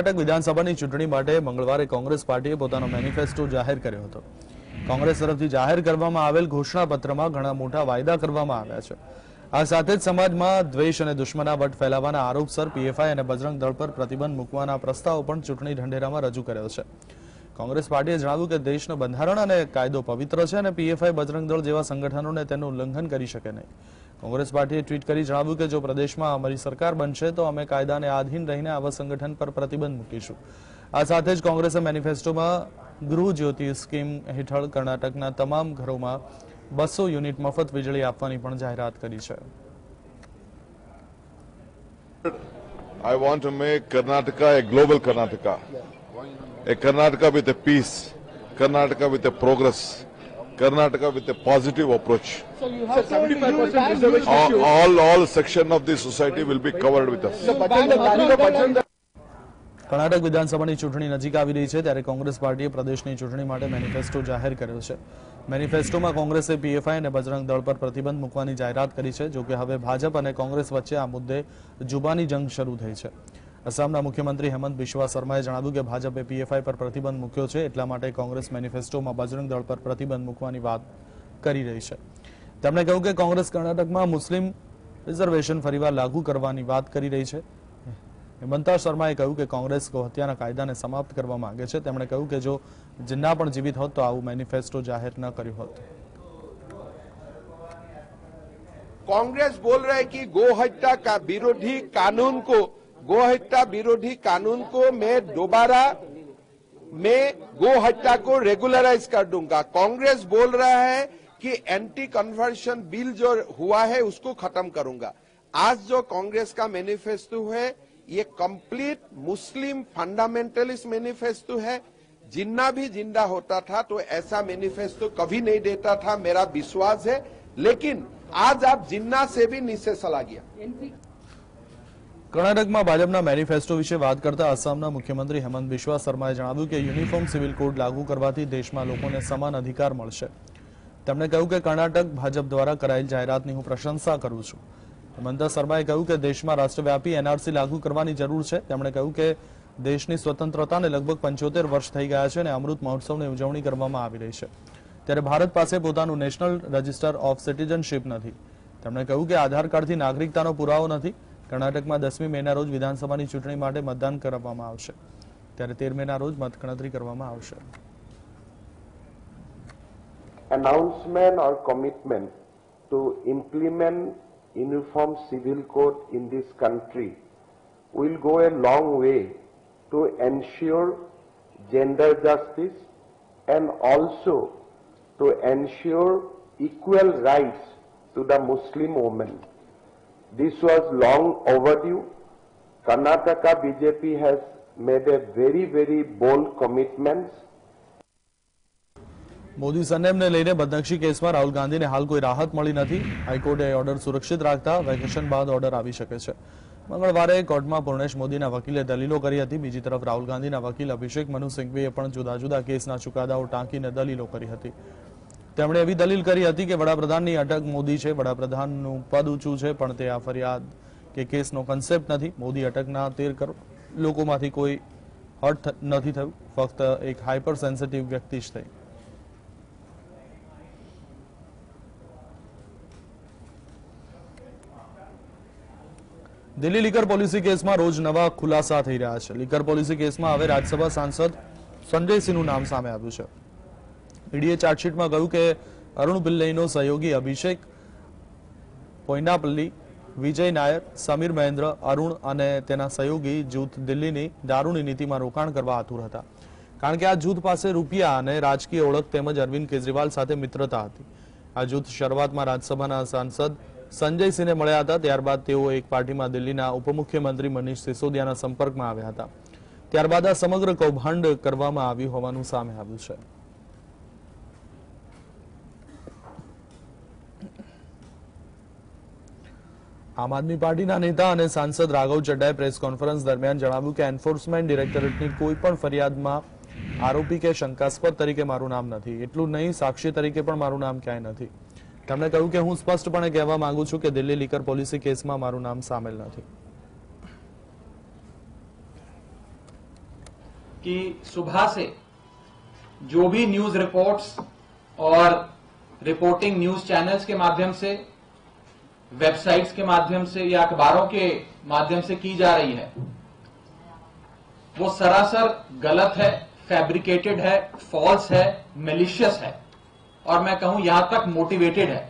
કર્ણાટક વિધાનસભાની ચૂંટણી માટે મંગળવારે કોંગ્રેસ પાર્ટીએ પોતાનો મેનિફેસ્ટો જાહેર કર્યો હતો। કોંગ્રેસ તરફથી જાહેર કરવામાં આવેલ ઘોષણાપત્રમાં ઘણા મોટા વાયદા કરવામાં આવ્યા છે। આ સાથે જ સમાજમાં દ્વેષ અને દુશ્મનાવટ ફેલાવવાના આરોપસર પીએફઆઈ અને બજરંગ દળ પર પ્રતિબંધ મૂકવાના પ્રસ્તાવ પણ ચૂંટણી ઢંઢેરામાં રજૂ કર્યો છે। કોંગ્રેસ પાર્ટીએ જણાવ્યું કે દેશનું બંધારણ અને કાયદો પવિત્ર છે અને પીએફઆઈ બજરંગ દળ જેવા સંગઠનોને તેનું ઉલ્લંઘન કરી શકે નહીં। કોંગ્રેસ પાર્ટીએ ટ્વીટ કરી જણાવ્યું કે જો પ્રદેશમાં અમારી સરકાર બનશે તો અમે કાયદાને આધીન રહીને આવા સંગઠન પર પ્રતિબંધ મૂકીશું। આ સાથે જ કોંગ્રેસે મેનિફેસ્ટોમાં ગૃહ જ્યોતિ સ્કીમ હેઠળ કર્ણાટકના તમામ ઘરોમાં 200 યુનિટ મફત વીજળી આપવાની પણ જાહેરાત કરી છે। I want to make Karnataka a global Karnataka, a Karnataka with a peace, Karnataka with a progress, Karnataka with a positive approach. So you have 75% reservation. All section of the society will be covered with us. Karnataka વિધાનસભાની ચૂંટણી નજીક આવી રહી છે ત્યારે કોંગ્રેસ પાર્ટીએ પ્રદેશની ચૂંટણી માટે મેનિફેસ્ટો જાહેર કર્યો છે। મેનિફેસ્ટોમાં કોંગ્રેસે પીએફઆઈ અને બજરંગ દળ પર પ્રતિબંધ મૂકવાની જાહેરાત કરી છે। જો કે હવે ભાજપ અને કોંગ્રેસ વચ્ચે આ મુદ્દે જુબાની જંગ શરૂ થઈ છે। અસમના મુખ્યમંત્રી હેમંત બિસ્વા શર્માએ જણાવ્યું કે ભાજપે પીએફઆઈ પર પ્રતિબંધ મૂક્યો છે, એટલા માટે કોંગ્રેસ મેનિફેસ્ટોમાં બજરંગ દળ પર પ્રતિબંધ મૂકવાની વાત કરી રહી છે। તેમણે કહ્યું કે કોંગ્રેસ કર્ણાટકમાં મુસ્લિમ રિઝર્વેશન ફરીવાર લાગુ કરવાની વાત કરી રહી છે। હેમંતા શર્માએ કહ્યું કે કોંગ્રેસ ગૌહત્યાના કાયદાને સમાપ્ત કરવા માંગે છે। તેમણે કહ્યું કે જો जिन्ना પણ જીવિત હોત તો આવું મેનિફેસ્ટો જાહેર ન કર્યું હોત। कांग्रेस बोल रहा है कि गोहत्या का विरोधी कानून को मैं दोबारा गोहत्या को रेगुलराइज कर दूंगा। कांग्रेस बोल रहा है कि एंटी कन्वर्शन बिल जो हुआ है उसको खत्म करूंगा। आज जो कांग्रेस का मैनिफेस्टो है ये कंप्लीट मुस्लिम फंडामेंटलिस्ट मैनिफेस्टो है। जिन्ना भी जिंदा होता था तो ऐसा मैनिफेस्टो कभी नहीं देता था, मेरा विश्वास है। लेकिन आज आप जिन्ना से भी नीचे चला गया। કર્ણાટકમાં ભાજપના મેનિફેસ્ટો વિશે વાત કરતા આસામના મુખ્યમંત્રી હેમંત બિસ્વા શર્માએ જણાવ્યું કે યુનિફોર્મ સિવિલ કોડ લાગુ કરવાથી દેશમાં લોકોને સમાન અધિકાર મળશે। તેમણે કહ્યું કે કર્ણાટક ભાજપ દ્વારા કરાયેલ જાહેરાતની હું પ્રશંસા કરું છું। હેમંત શર્માએ કહ્યું કે દેશમાં રાષ્ટ્રવ્યાપી એનઆરસી લાગુ કરવાની જરૂર છે। તેમણે કહ્યું કે દેશની સ્વતંત્રતાને લગભગ 75 વર્ષ થઈ ગયા છે અને અમૃત મહોત્સવની ઉજવણી કરવામાં આવી રહી છે, ત્યારે ભારત પાસે પોતાનું નેશનલ રજિસ્ટર ઓફ સિટીઝનશીપ નથી। તેમણે કહ્યું કે આધાર કાર્ડથી નાગરિકતાનો પુરાવો નથી। કર્ણાટકમાં 10મી મેના રોજ વિધાનસભાની ચૂંટણી માટે મતદાન કરવામાં આવશે, ત્યારે 13 મેના રોજ મતગણતરી કરવામાં આવશે। Announcement or commitment to implement uniform civil code in this country will go a long way to ensure gender justice and also to ensure equal rights to the Muslim women. This was long overdue. Karnataka BJP has made a very bold commitments. Modi સરનેમને લઈને બદનક્ષી કેસમાં રાહુલ ગાંધીને હાલ કોઈ રાહત મળી નથી। હાઈકોર્ટે order સુરક્ષિત રાખતા વેકેશન બાદ ઓર્ડર આવી શકે છે। મંગળવારે કોર્ટમાં પૂર્ણેશ મોદીના વકીલે દલીલો કરી હતી। બીજી તરફ રાહુલ ગાંધીના વકીલ અભિષેક મનુ સિંઘવીએ પણ જુદા જુદા કેસના ચુકાદાઓ ટાંકીને દલીલો કરી હતી। તેમણે એવી દલીલ કરી હતી કે વડાપ્રધાનની અટક મોદી છે, વડાપ્રધાનનું પદ ઊંચું છે, પણ તે આ ફરિયાદ કે કેસનો કન્સેપ્ટ નથી। મોદી અટકના 13 કરોડ લોકોમાંથી કોઈ હર્ટ નથી થયું, ફક્ત એક હાઇપર સેન્સિટિવ વ્યક્તિ જ થઈ। દિલ્હી લીકર પોલિસી કેસમાં રોજ નવા ખુલાસા થઈ રહ્યા છે। લીકર પોલિસી કેસમાં હવે રાજ્યસભા સાંસદ સંજય સિંહનું નામ સામે આવ્યું છે। ઈડીએ ચાર્જશીટમાં કહ્યું કે અરુણ પિલ્લઈનો સહયોગી અભિષેક પોઈનાપલ્લી, વિજય નાયર, સમીર મહેન્દ્ર, અરુણ અને તેના સહયોગી જૂથ દિલ્હીની દારૂની નીતિમાં રોકાણ કરવા આતુર હતા, કારણ કે આ જૂથ પાસે રૂપિયા અને રાજકીય ઓળખ તેમજ અરવિંદ કેજરીવાલ સાથે મિત્રતા હતી। આ જૂથ શરૂઆતમાં રાજ્યસભાના સાંસદ સંજય સિંહને મળ્યા હતા, ત્યારબાદ તેઓ એક પાર્ટીમાં દિલ્હીના ઉપમુખ્યમંત્રી મનીષ સિસોદિયાના સંપર્કમાં આવ્યા હતા। ત્યારબાદ આ સમગ્ર કૌભાંડ કરવામાં આવ્યું હોવાનું સામે આવ્યું છે। આમ આદમી પાર્ટીના નેતા અને સાંસદ રાઘવ ચડ્ડાએ પ્રેસ કોન્ફરન્સ દરમિયાન જણાવ્યું કે એન્ફોર્સમેન્ટ ડિરેક્ટરેટની કોઈ પણ ફરિયાદમાં આરોપી કે શંકાસ્પદ તરીકે મારું નામ નથી। એટલું નહીં, સાક્ષી તરીકે પણ મારું નામ ક્યાંય નથી। તેમણે કહ્યું કે હું સ્પષ્ટપણે કહેવા માંગુ છું કે દિલ્હી લીકર પોલિસી કેસમાં મારું નામ સામેલ નથી। कि सुबह से जो भी न्यूज रिपोर्ट्स और रिपोर्टिंग न्यूज चैनल्स के माध्यम से, वेबसाइट्स के माध्यम से या अखबारों के माध्यम से की जा रही है, वो सरासर गलत है, फैब्रिकेटेड है, फॉल्स है, मेलिशियस है और मैं कहूं यहां तक मोटिवेटेड है।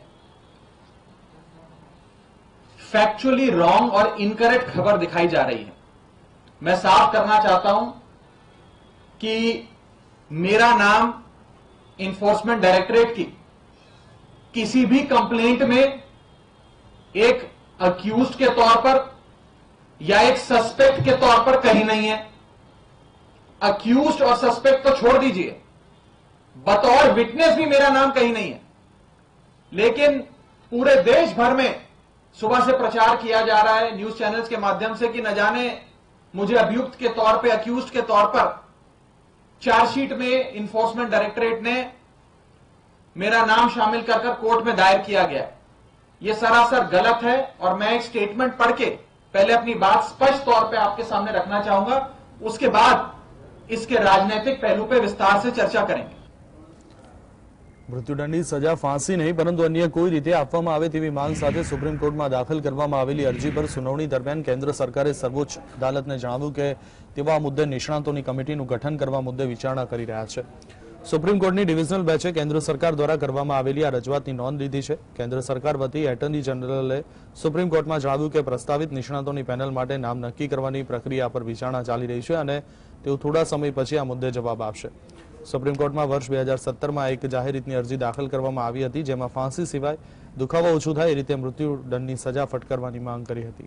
फैक्चुअली रॉन्ग और इनकरेक्ट खबर दिखाई जा रही है। मैं साफ करना चाहता हूं कि मेरा नाम इन्फोर्समेंट डायरेक्टरेट की किसी भी कंप्लेंट में एक अक्यूज्ड के तौर पर या एक सस्पेक्ट के तौर पर कहीं नहीं है। अक्यूज्ड और सस्पेक्ट तो छोड़ दीजिए, बतौर विटनेस भी मेरा नाम कहीं नहीं है। लेकिन पूरे देश भर में सुबह से प्रचार किया जा रहा है न्यूज चैनल्स के माध्यम से कि न जाने मुझे अभियुक्त के तौर पे, अक्यूज्ड के तौर पर चार्जशीट में इन्फोर्समेंट डायरेक्टरेट ने मेरा नाम शामिल कर कोर्ट में दायर किया गया है। यह सरासर गलत है और मैं एक स्टेटमेंट पढ़ के पहले अपनी बात स्पष्ट तौर पे आपके सामने रखना चाहूंगा, उसके बाद इसके राजनीतिक पहलू पे विस्तार से चर्चा करेंगे। मृत्युदंडની સજા ફાંસી નહીં પરંતુ અન્ય કોઈ રીતે આપવામાં આવે તેવી માંગ સાથે સુપ્રીમ કોર્ટમાં દાખલ કરવામાં આવેલી અરજી પર સુનાવણી દરમિયાન કેન્દ્ર સરકારે સર્વોચ્ચ અદાલતને જણાવ્યું કે તેવા મુદ્દે નિષ્ણાતોની કમિટીનું ગઠન કરવા મુદ્દે વિચારણા કરી રહ્યા છે। સુપ્રીમ કોર્ટની ડિવિઝનલ બેન્ચે કેન્દ્ર સરકાર દ્વારા કરવામાં આવેલી આ રજૂઆતની નોંધ લીધી છે। કેન્દ્ર સરકાર વતી એટર્ની જનરલે સુપ્રીમ કોર્ટમાં જણાવ્યું કે પ્રસ્તાવિત નિષ્ણાતોની પેનલ માટે નામ નક્કી કરવાની પ્રક્રિયા પર વિચારણા ચાલી રહી છે અને તેઓ થોડા સમય પછી આ મુદ્દે જવાબ આપશે। સુપ્રીમ કોર્ટમાં વર્ષ 2017માં એક જાહેર હિતની અરજી દાખલ કરવામાં આવી હતી, જેમાં ફાંસી સિવાય દુખાવો ઓછો થાય એ રીતે મૃત્યુદંડની સજા ફટકારવાની માંગ કરી હતી।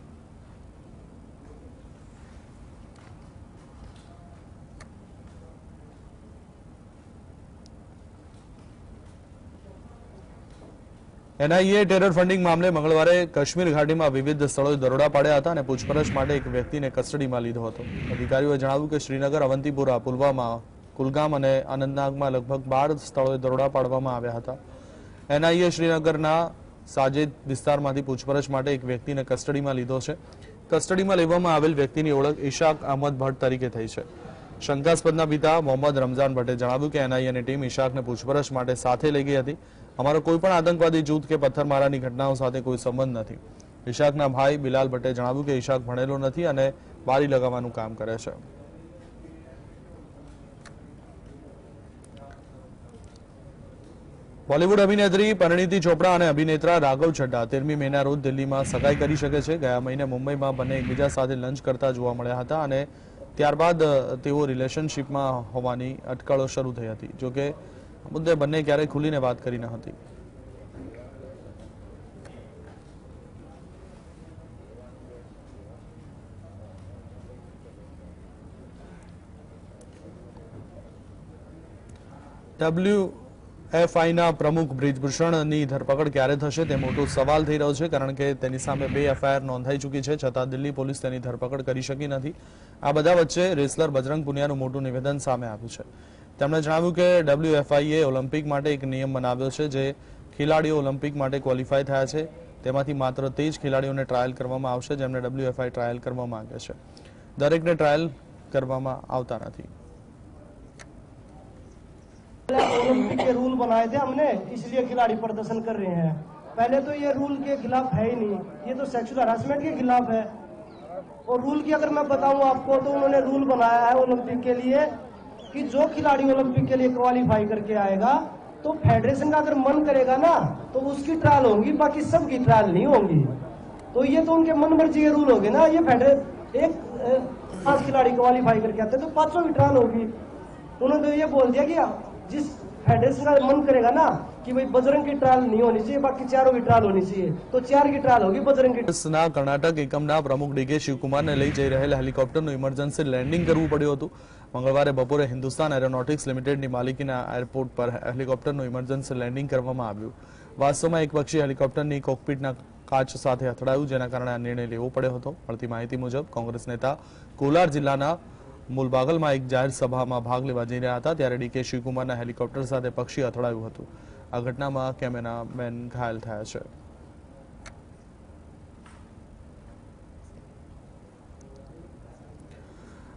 એનઆઈએ ટેરર ફંડિંગ મામલે મંગળવારે કાશ્મીર ઘાટીમાં વિવિધ સ્થળોએ દરોડા પાડ્યા હતા અને પૂછપરછ માટે એક વ્યક્તિને કસ્ટડીમાં લીધો હતો। અધિકારીઓએ જણાવ્યું કે શ્રીનગર, અવંતીપુરા, પુલવામા, કુલગામ અને અનંતનાગમાં લગભગ 12 સ્થળોએ દરોડા પાડવામાં આવ્યા હતા। એનઆઈએ શ્રીનગરના સાજેદ વિસ્તારમાંથી પૂછપરછ માટે એક વ્યક્તિને કસ્ટડીમાં લીધો છે। કસ્ટડીમાં લેવામાં આવેલ વ્યક્તિની ઓળખ ઇશાક અહમદ ભટ્ટ તરીકે થઈ છે। શંકાસ્પદના પિતા મોહમ્મદ રમઝાન ભટ્ટે જણાવ્યું કે એનઆઈએની ટીમ ઇશાકને પૂછપરછ માટે સાથે લઈ ગઈ હતી। અમારો કોઈ પણ આતંકવાદી જૂથ કે પથ્થરમારાની ઘટનાઓ સાથે કોઈ સંબંધ નથી। ઇશાકના ભાઈ બિલાલ ભટ્ટે જણાવ્યું કે ઇશાક ભણેલો નથી અને બારી લગાવવાનું કામ કરે છે। બોલિવૂડ અભિનેત્રી પરિણીતિ ચોપડા અને અભિનેતા રાઘવ ચડ્ડા 13મી મેના રોજ દિલ્હીમાં સગાઈ કરી શકે છે। ગયા મહિને મુંબઈમાં બંને એકબીજા સાથે લંચ કરતા જોવા મળ્યા હતા અને ત્યારબાદ તેઓ રિલેશનશિપમાં હોવાની અટકળો શરૂ થઈ હતી। જોકે આ મુદ્દે બંને ક્યારેય ખુલીને વાત કરી ન હતી। WFIના પ્રમુખ બ્રિજભૂષણની ધરપકડ ક્યારે થશે તે મોટો સવાલ થઈ રહ્યો છે, કારણ કે તેની સામે 2 એફઆઈઆર નોંધાઈ ચૂકી છે, છતાં દિલ્હી પોલીસ તેની ધરપકડ કરી શકી નથી। આ બધા વચ્ચે રેસલર બજરંગ પુનિયાનું મોટું નિવેદન સામે આવ્યું છે। તેમણે જણાવ્યું કે WFIએ ઓલિમ્પિક માટે એક નિયમ બનાવ્યો છે જે ખેલાડીઓ ઓલિમ્પિક માટે ક્વોલિફાય થયા છે તેમાંથી માત્ર તે જ ખેલાડીઓને ટ્રાયલ કરવામાં આવશે જેમને WFI ટ્રાયલ કરવા માંગે છે। દરેકને ટ્રાયલ કરવામાં આવતા નથી। ओलंपिक के रूल बनाए थे हमने, इसलिए खिलाड़ी प्रदर्शन कर रहे हैं। पहले तो ये रूल के खिलाफ है ही नहीं, ये तो सेक्सुअल हरासमेंट के खिलाफ है। और रूल की अगर मैं बताऊं आपको तो उन्होंने रूल बनाया है ओलंपिक के लिए कि जो खिलाड़ी ओलंपिक के लिए क्वालिफाई करके आएगा तो फेडरेशन का अगर मन करेगा ना तो उसकी ट्रायल होगी, बाकी सबकी ट्रायल नहीं होंगी। तो ये तो उनके मन मर्जी के रूल हो गए ना। ये एक 5 खिलाड़ी क्वालिफाई करके आते तो 500 की ट्रायल होगी। उन्होंने तो ये बोल दिया कि जिस फेडरेशन का मन करेगा ना कि भाई बजरंग की ट्रायल नहीं होनी चाहिए, बाकी चारों की ट्रायल होनी चाहिए, तो 4 की ट्रायल होगी बजरंग की। કર્ણાટક એકમના પ્રમુખ ડીકે શિવકુમારને લઈ જઈ રહેલ હેલિકોપ્ટરનું ઇમરજન્સી લેન્ડિંગ કરવું પડ્યું હતું। મંગળવારે બપોરે હિન્દુસ્તાન એરોનોટિક્સ લિમિટેડની માલિકીના એરપોર્ટ પર હેલિકોપ્ટરનું ઇમરજન્સી લેન્ડિંગ કરવામાં આવ્યું। વાસ્તવમાં એક પક્ષી હેલિકોપ્ટરની કોકપીટના કાચ સાથે અથડાયું, જેના કારણે આ નિર્ણય લેવો પડ્યો હતો। મળતી માહિતી મુજબ કોંગ્રેસ નેતા કોલાર જિલ્લાના મુલબાગલમાં એક જાહેર સભામાં ભાગ લેવા જઈ રહ્યા હતા ત્યારે ડીકે શિવકુમારના હેલિકોપ્ટર સાથે પક્ષી અથડાયું હતું। આ ઘટનામાં કેમેરામેન ઘાયલ થયા છે।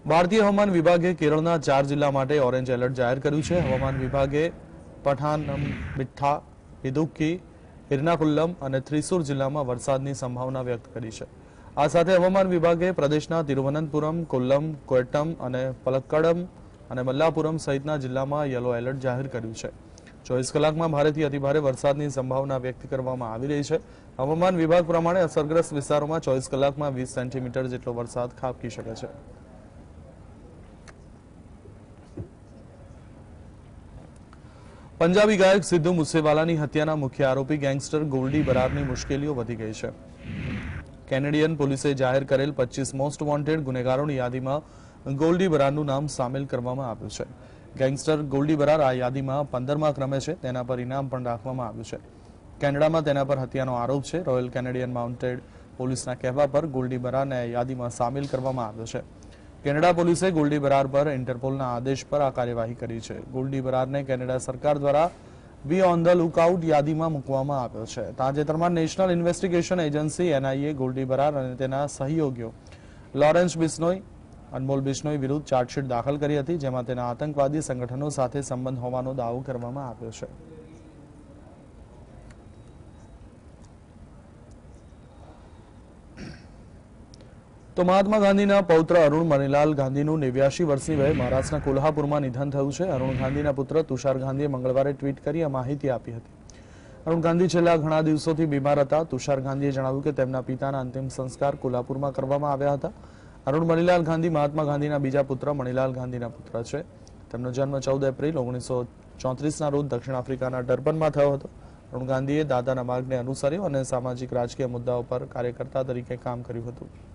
ભારતીય હવામાન વિભાગે કેરળના 4 જિલ્લા માટે ઓરેન્જ એલર્ટ જાહેર કર્યું છે. હવામાન વિભાગે પઠાનમથિટ્ટા, ઇદુક્કી, એર્નાકુલમ અને થ્રિસુર જિલ્લામાં વરસાદની સંભાવના વ્યક્ત કરી છે. આ સાથે હવામાન વિભાગે પ્રદેશના તિરુવનંતપુરમ, કોલ્લમ, કોટ્ટમ અને પલક્કડમ અને મલ્લાપુરમ સહિતના જિલ્લામાં યલો એલર્ટ જાહેર કર્યું છે. 24 કલાકમાં ભારેથી અતિભારે વરસાદની સંભાવના વ્યક્ત કરવામાં આવી રહી છે. હવામાન વિભાગ પ્રમાણે અસરગ્રસ્ત વિસ્તારોમાં 24 કલાકમાં 20 સેન્ટીમીટર જેટલો વરસાદ ખાબકી શકે છે. પંજાબી ગાયક સિદ્ધુ મૂસેવાલાની હત્યાના મુખ્ય આરોપી ગેંગસ્ટર ગોલ્ડી બરારની મુશ્કેલીઓ વધી ગઈ છે. કેનેડિયન પોલીસે જાહેર કરેલ 25 મોસ્ટ વોન્ટેડ ગુનેગારોની યાદીમાં ગોલ્ડી બરારનું નામ સામેલ કરવામાં આવ્યું છે. ગેંગસ્ટર ગોલ્ડી બરાર આ યાદીમાં 15મા ક્રમે છે. તેના પર ઇનામ પણ રાખવામાં આવ્યું છે. કેનેડામાં તેના પર હત્યાનો આરોપ છે. રોયલ કેનેડિયન માઉન્ટેડ પોલીસના કહેવા પર ગોલ્ડી બરારને યાદીમાં સામેલ કરવામાં આવ્યો છે. કેનેડા પોલીસે ગોલ્ડી બરાર પર ઇન્ટરપોલના આદેશ પર આ કાર્યવાહી કરી છે. ગોલ્ડી બરારને કેનેડા સરકાર દ્વારા બી ઓન ધ લુકઆઉટ યાદીમાં મૂકવામાં આવ્યો છે. તાજેતરમાં national investigation agency NIA Goldy Brar અને તેના સહયોગીઓ લોરેન્સ બિશ્નોઈ, અનમોલ બિશ્નોઈ વિરુદ્ધ ચાર્જશીટ દાખલ કરી હતી, જેમાં તેના આતંકવાદી સંગઠનો સાથે સંબંધ હોવાનો દાવો કરવામાં આવ્યો છે. તો મહાત્મા ગાંધીના પૌત્ર અરુણ મણીલાલ ગાંધીનું 89 વર્ષની વયે મહારાષ્ટ્રના કોલ્હાપુરમાં નિધન થયું છે. અરુણ ગાંધીના પુત્ર તુષાર ગાંધીએ મંગળવારે ટ્વીટ કરી આ માહિતી આપી હતી. અરુણ ગાંધી છેલ્લા ઘણા દિવસોથી બીમાર હતા. તુષાર ગાંધીએ જણાવ્યું કે તેમના પિતાના અંતિમ સંસ્કાર કોલ્હાપુરમાં કરવામાં આવ્યા હતા. અરુણ મણીલાલ ગાંધી મહાત્મા ગાંધીના બીજા પુત્ર મણીલાલ ગાંધીના પુત્ર છે. તેમનો જન્મ 14 એપ્રિલ 1934ના રોજ દક્ષિણ આફ્રિકાના ડર્બનમાં થયો હતો. અરુણ ગાંધીએ દાદાના માર્ગને અનુસર્યો અને સામાજિક રાજકીય મુદ્દાઓ પર કાર્યકર્તા તરીકે કામ કર્યું હતું.